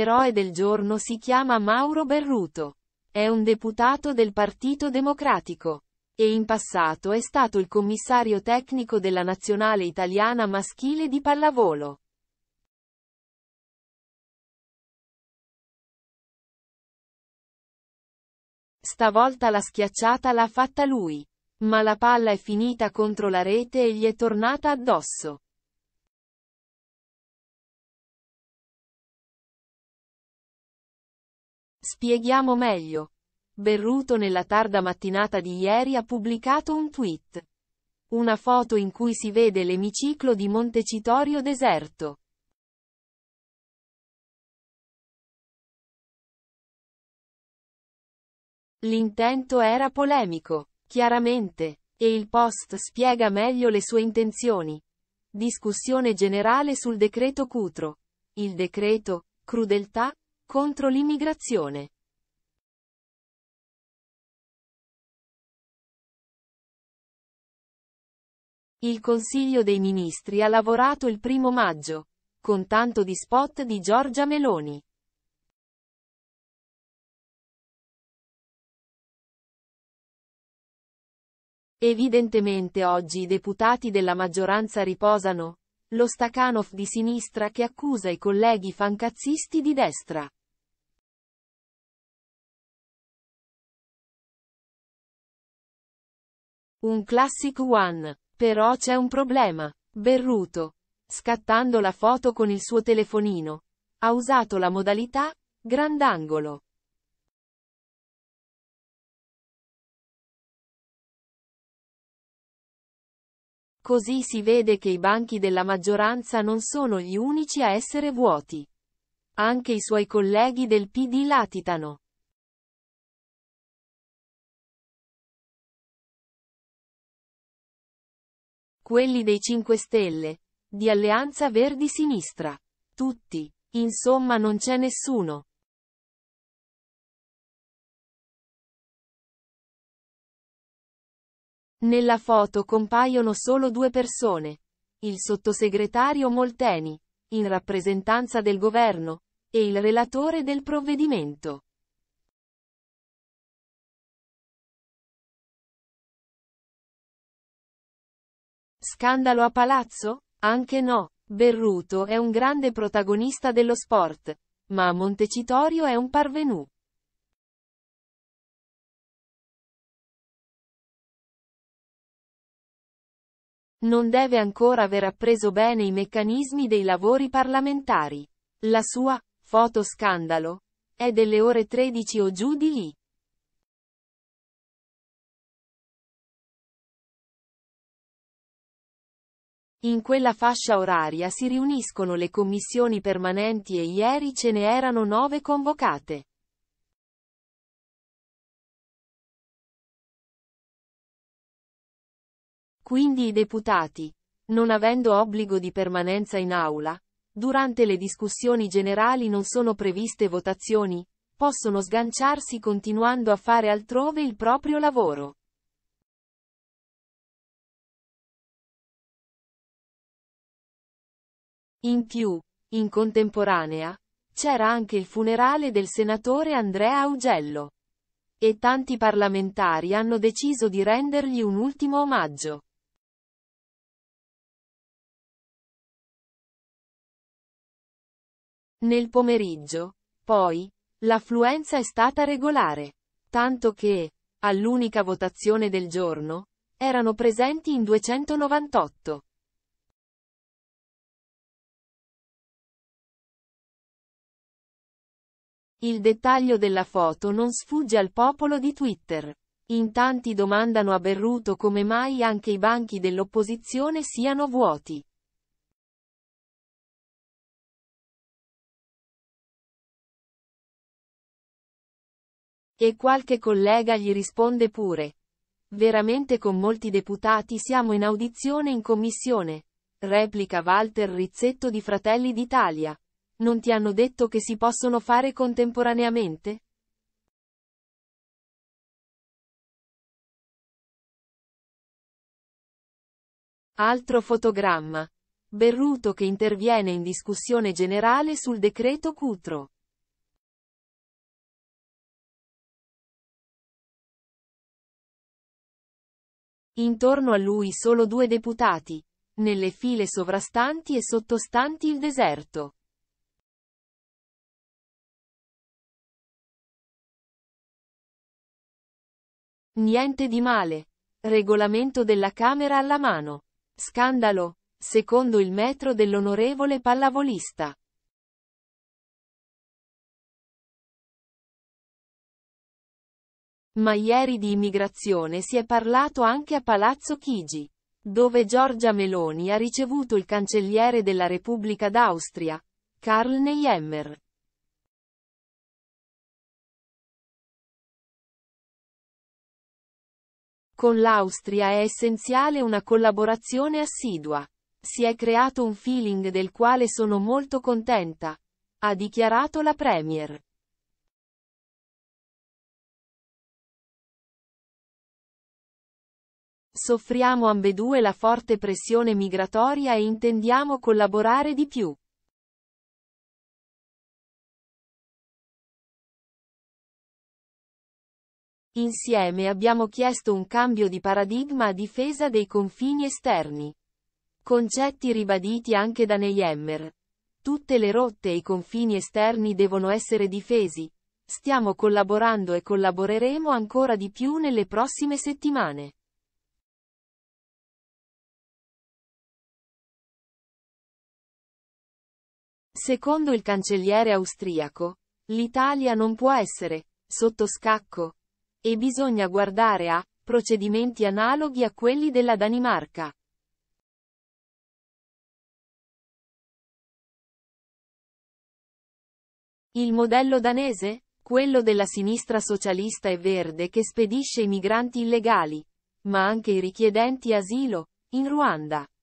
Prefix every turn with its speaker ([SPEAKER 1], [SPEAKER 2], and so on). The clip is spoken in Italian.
[SPEAKER 1] L'eroe del giorno si chiama Mauro Berruto. È un deputato del Partito Democratico. E in passato è stato il commissario tecnico della nazionale italiana maschile di pallavolo. Stavolta la schiacciata l'ha fatta lui. Ma la palla è finita contro la rete e gli è tornata addosso. Spieghiamo meglio. Berruto nella tarda mattinata di ieri ha pubblicato un tweet. Una foto in cui si vede l'emiciclo di Montecitorio deserto. L'intento era polemico, chiaramente, e il post spiega meglio le sue intenzioni. Discussione generale sul decreto Cutro. Il decreto, crudeltà, contro l'immigrazione. Il Consiglio dei Ministri ha lavorato il 1° maggio, con tanto di spot di Giorgia Meloni. Evidentemente oggi i deputati della maggioranza riposano. Lo Stakhanov di sinistra che accusa i colleghi fancazzisti di destra. Un classic one. Però c'è un problema. Berruto, scattando la foto con il suo telefonino, ha usato la modalità grandangolo. Così si vede che i banchi della maggioranza non sono gli unici a essere vuoti. Anche i suoi colleghi del PD latitano. Quelli dei 5 Stelle. Di Alleanza Verdi-Sinistra. Tutti. Insomma non c'è nessuno. Nella foto compaiono solo 2 persone. Il sottosegretario Molteni, in rappresentanza del governo, e il relatore del provvedimento. Scandalo a palazzo? Anche no. Berruto è un grande protagonista dello sport, ma Montecitorio è un parvenu. Non deve ancora aver appreso bene i meccanismi dei lavori parlamentari. La sua foto scandalo è delle ore 13 o giù di lì. In quella fascia oraria si riuniscono le commissioni permanenti e ieri ce ne erano 9 convocate. Quindi i deputati, non avendo obbligo di permanenza in aula, durante le discussioni generali non sono previste votazioni, possono sganciarsi continuando a fare altrove il proprio lavoro. In più, in contemporanea, c'era anche il funerale del senatore Andrea Augello. E tanti parlamentari hanno deciso di rendergli un ultimo omaggio. Nel pomeriggio, poi, l'affluenza è stata regolare. Tanto che, all'unica votazione del giorno, erano presenti in 298. Il dettaglio della foto non sfugge al popolo di Twitter. In tanti domandano a Berruto come mai anche i banchi dell'opposizione siano vuoti. E qualche collega gli risponde pure. Veramente con molti deputati siamo in audizione in commissione. Replica Walter Rizzetto di Fratelli d'Italia. Non ti hanno detto che si possono fare contemporaneamente? Altro fotogramma. Berruto che interviene in discussione generale sul decreto Cutro. Intorno a lui solo 2 deputati. Nelle file sovrastanti e sottostanti il deserto. Niente di male. Regolamento della Camera alla mano. Scandalo, secondo il metro dell'onorevole pallavolista. Ma ieri di immigrazione si è parlato anche a Palazzo Chigi, dove Giorgia Meloni ha ricevuto il cancelliere della Repubblica d'Austria, Karl Nehammer. Con l'Austria è essenziale una collaborazione assidua. Si è creato un feeling del quale sono molto contenta, ha dichiarato la Premier. Soffriamo ambedue la forte pressione migratoria e intendiamo collaborare di più. Insieme abbiamo chiesto un cambio di paradigma a difesa dei confini esterni. Concetti ribaditi anche da Nehammer. Tutte le rotte e i confini esterni devono essere difesi. Stiamo collaborando e collaboreremo ancora di più nelle prossime settimane. Secondo il cancelliere austriaco, l'Italia non può essere sotto scacco. E bisogna guardare a procedimenti analoghi a quelli della Danimarca. Il modello danese? Quello della sinistra socialista e verde che spedisce i migranti illegali, ma anche i richiedenti asilo, in Ruanda.